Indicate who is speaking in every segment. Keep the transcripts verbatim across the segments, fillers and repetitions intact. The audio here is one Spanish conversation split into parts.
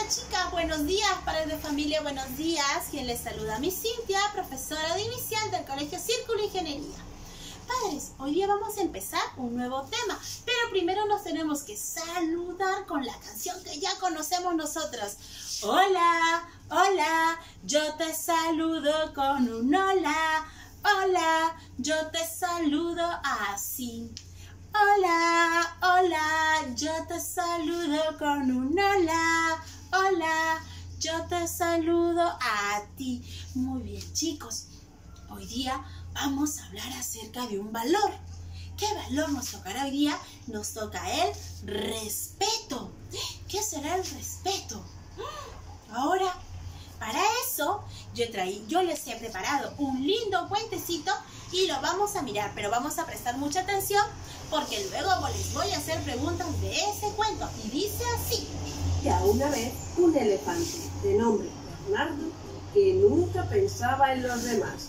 Speaker 1: chicas, buenos días, padres de familia, buenos días. Quien les saluda, mi Cintia, profesora de inicial del Colegio Círculo Ingeniería. Padres, hoy día vamos a empezar un nuevo tema, pero primero nos tenemos que saludar con la canción que ya conocemos nosotros. Hola, hola, yo te saludo con un hola. Hola, yo te saludo así. Hola, hola, yo te saludo con un hola. Hola, yo te saludo a ti. Muy bien, chicos. Hoy día vamos a hablar acerca de un valor. ¿Qué valor nos tocará hoy día? Nos toca el respeto. ¿Qué será el respeto? Ahora, para eso, yo, traí, yo les he preparado un lindo cuentecito y lo vamos a mirar, pero vamos a prestar mucha atención porque luego les voy a hacer preguntas de ese cuento. Y dice así.
Speaker 2: Ya una vez un elefante de nombre Bernardo que nunca pensaba en los demás.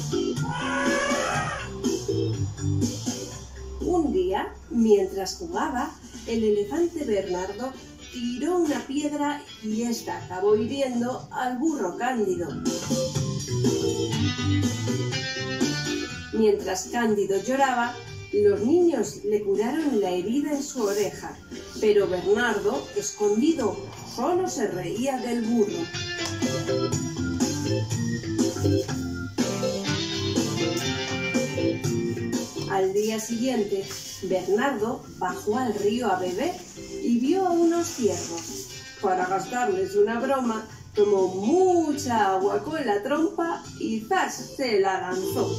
Speaker 2: Un día, mientras jugaba, el elefante Bernardo tiró una piedra y ésta acabó hiriendo al burro Cándido. Mientras Cándido lloraba, los niños le curaron la herida en su oreja, pero Bernardo, escondido, solo se reía del burro. Al día siguiente, Bernardo bajó al río a beber y vio a unos ciervos. Para gastarles una broma, tomó mucha agua con la trompa y ¡zas! Se la lanzó.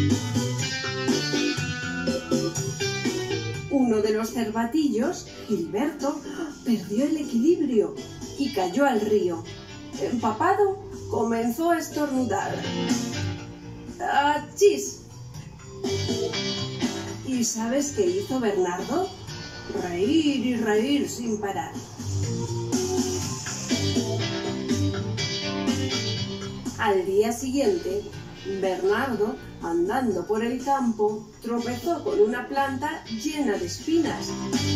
Speaker 2: Uno de los cervatillos, Gilberto, perdió el equilibrio y cayó al río. Empapado, comenzó a estornudar. ¡Achís! ¿Y sabes qué hizo Bernardo? Reír y reír sin parar. Al día siguiente, Bernardo, andando por el campo, tropezó con una planta llena de espinas.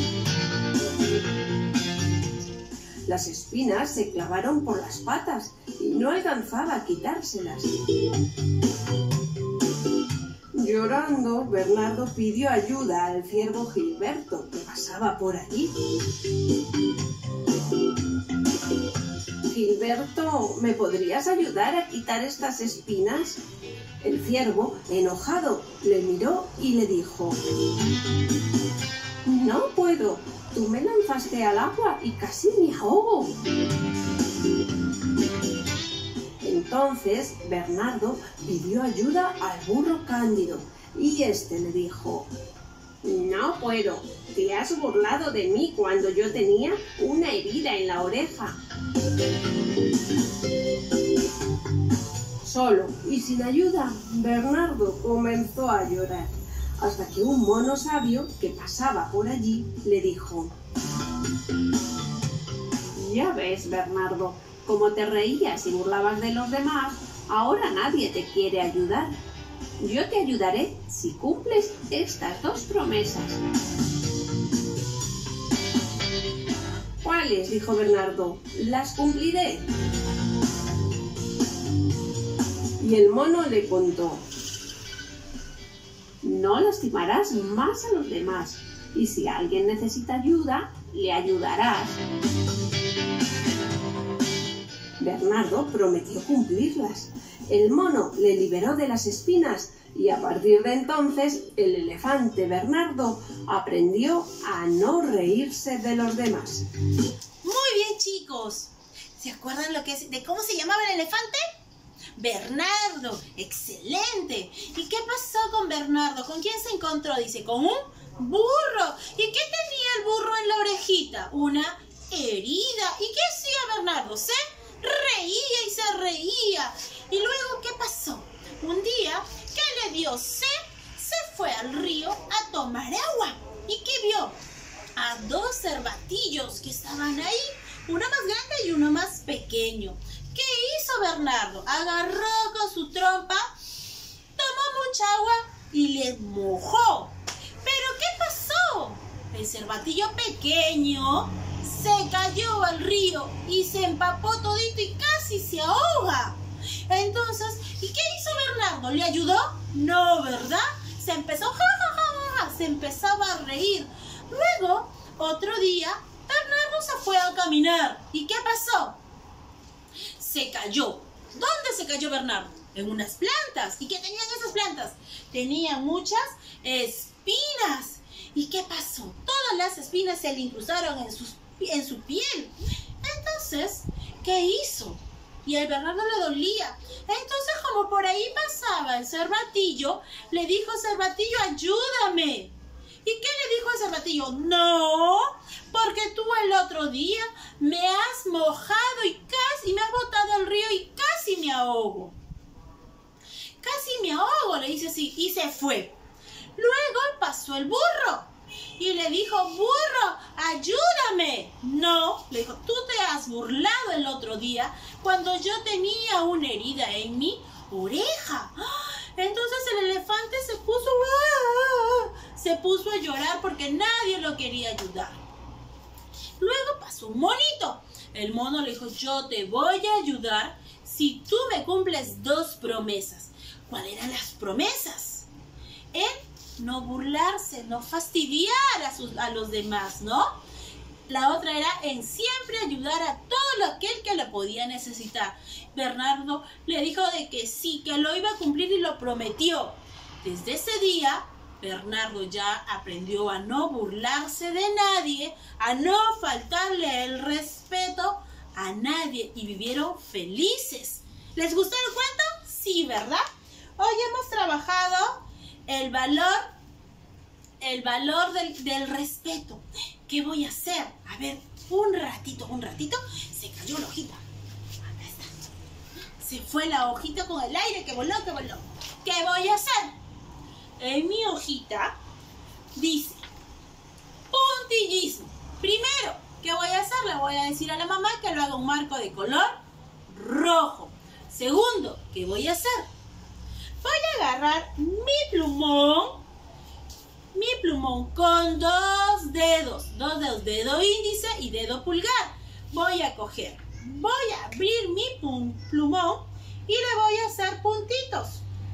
Speaker 2: Las espinas se clavaron por las patas y no alcanzaba a quitárselas. Llorando, Bernardo pidió ayuda al ciervo Gilberto, que pasaba por allí. Gilberto, ¿me podrías ayudar a quitar estas espinas? El ciervo, enojado, le miró y le dijo: No puedo, tú me lanzaste al agua y casi me ahogo. Entonces Bernardo pidió ayuda al burro Cándido y este le dijo: No puedo, te has burlado de mí cuando yo tenía una herida en la oreja. Solo y sin ayuda, Bernardo comenzó a llorar, hasta que un mono sabio que pasaba por allí le dijo: Ya ves, Bernardo, como te reías y burlabas de los demás, ahora nadie te quiere ayudar. Yo te ayudaré si cumples estas dos promesas. ¿Cuáles? Dijo Bernardo. Las cumpliré. Y el mono le contó: No lastimarás más a los demás, y si alguien necesita ayuda, le ayudarás. Bernardo prometió cumplirlas. El mono le liberó de las espinas y a partir de entonces el elefante Bernardo aprendió a no reírse de los demás.
Speaker 1: Muy bien, chicos. ¿Se acuerdan lo que es, de cómo se llamaba el elefante? Bernardo. ¡Excelente! ¿Y qué pasó con Bernardo? ¿Con quién se encontró? Dice, con un burro. ¿Y qué tenía el burro en la orejita? Una herida. ¿Y qué hacía Bernardo? ¿Se reía y se reía? ¿Y luego qué pasó? Un día, ¿qué le dio sed? Se fue al río a tomar agua. ¿Y qué vio? A dos cervatillos que estaban ahí, uno más grande y uno más pequeño. ¿Qué hizo Bernardo? Agarró con su trompa, tomó mucha agua y les mojó. ¿Pero qué pasó? El cervatillo pequeño se cayó al río y se empapó todito y casi se ahoga. Entonces, ¿y qué hizo Bernardo? ¿Le ayudó? No, ¿verdad? Se empezó, ja, ja, ja, ja, se empezaba a reír. Luego, otro día, Bernardo se fue a caminar. ¿Y qué pasó? Se cayó. ¿Dónde se cayó Bernardo? En unas plantas. ¿Y qué tenían esas plantas? Tenían muchas espinas. ¿Y qué pasó? Todas las espinas se le incrustaron en, sus, en su piel. Entonces, ¿qué hizo? Y al Bernardo le dolía. Entonces, como por ahí pasaba el cervatillo, le dijo cervatillo, ayúdame. ¿Y qué le dijo el cervatillo? No, porque tú el otro día me has mojado y casi me has botado al río y casi me ahogo. Casi me ahogo, le dice así, y se fue. Luego pasó el burro y le dijo, burro, ayúdame. No, le dijo, tú te has burlado el otro día cuando yo tenía una herida en mi oreja. Entonces el elefante se puso, se puso a llorar porque nadie lo quería ayudar. Luego pasó un monito. El mono le dijo, yo te voy a ayudar si tú me cumples dos promesas. ¿Cuáles eran las promesas? En no burlarse, no fastidiar a, sus, a los demás, ¿no? La otra era en siempre ayudar a todo aquel que lo podía necesitar. Bernardo le dijo de que sí, que lo iba a cumplir y lo prometió. Desde ese día, Bernardo ya aprendió a no burlarse de nadie, a no faltarle el respeto a nadie y vivieron felices. ¿Les gustó el cuento? Sí, ¿verdad? Hoy hemos trabajado el valor, el valor del, del respeto. ¿Qué voy a hacer? A ver, un ratito, un ratito, se cayó la hojita. Acá está. Se fue la hojita con el aire, que voló, que voló. ¿Qué voy a hacer? En mi hojita dice puntillismo. Primero, ¿qué voy a hacer? Le voy a decir a la mamá que lo haga un marco de color rojo. Segundo, ¿qué voy a hacer? Voy a agarrar mi plumón, mi plumón con dos dedos, dos dedos, dedo índice y dedo pulgar. Voy a coger, voy a abrir mi plumón y le voy a hacer puntitos.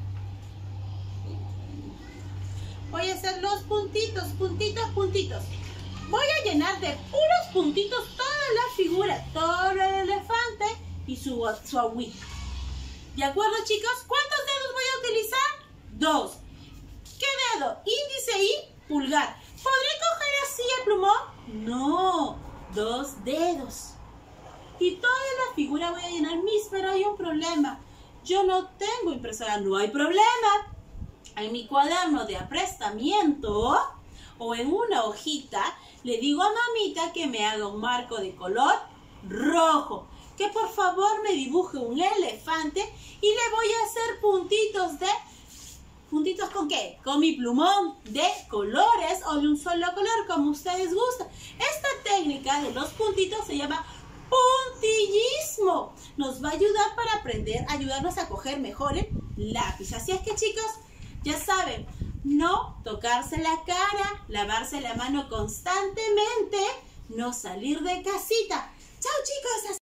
Speaker 1: Voy a hacer los puntitos, puntitos, puntitos. Voy a llenar de puros puntitos toda la figura, todo el elefante y su, su agüita. ¿De acuerdo, chicos? ¿Cuántos dedos voy a utilizar? Dos. ¿Qué dedo? Índice y pulgar. ¿Podré coger así el plumón? No, dos dedos. Y toda la figura voy a llenar, mis, pero hay un problema. Yo no tengo impresora, no hay problema. En mi cuaderno de aprestamiento o en una hojita, le digo a mamita que me haga un marco de color rojo. Que por favor me dibuje un elefante y le voy a hacer puntitos de... ¿Puntitos con qué? Con mi plumón de colores o de un solo color, como ustedes gustan. Esta técnica de los puntitos se llama puntillismo. Nos va a ayudar para aprender, ayudarnos a coger mejor el lápiz. Así es que, chicos, ya saben, no tocarse la cara, lavarse la mano constantemente, no salir de casita. ¡Chao, chicos!